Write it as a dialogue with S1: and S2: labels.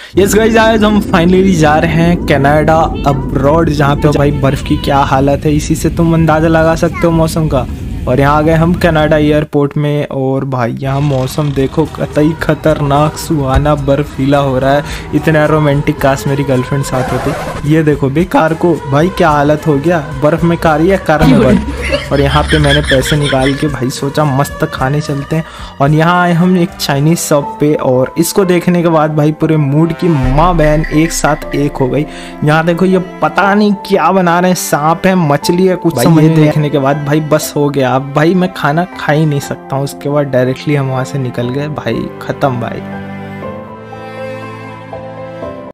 S1: Yes guys, आज हम finally जा रहे हैं कनाडा अब्रॉड, जहाँ पे भाई बर्फ की क्या हालत है इसी से तुम अंदाज़ा लगा सकते हो मौसम का। और यहाँ आ गए हम कनाडा एयरपोर्ट में और भाई यहाँ मौसम देखो कतई खतरनाक सुहाना बर्फीला हो रहा है। इतना रोमांटिक, काश मेरी गर्लफ्रेंड साथ होती। ये देखो भाई कार को, भाई क्या हालत हो गया, बर्फ में कार या कार में बर्फ। और यहाँ पे मैंने पैसे निकाल के भाई सोचा मस्त खाने चलते हैं। और यहाँ आए हम एक चाइनीज शॉप पे और इसको देखने के बाद भाई पूरे मूड की माँ बहन एक साथ एक हो गई। यहाँ देखो ये पता नहीं क्या बना रहे हैं, सांप है मछली है कुछ समझ। ये देखने के बाद भाई बस हो गया, अब भाई मैं खाना खा ही नहीं सकता हूँ। उसके बाद डायरेक्टली हम वहाँ से निकल गए भाई, खत्म भाई।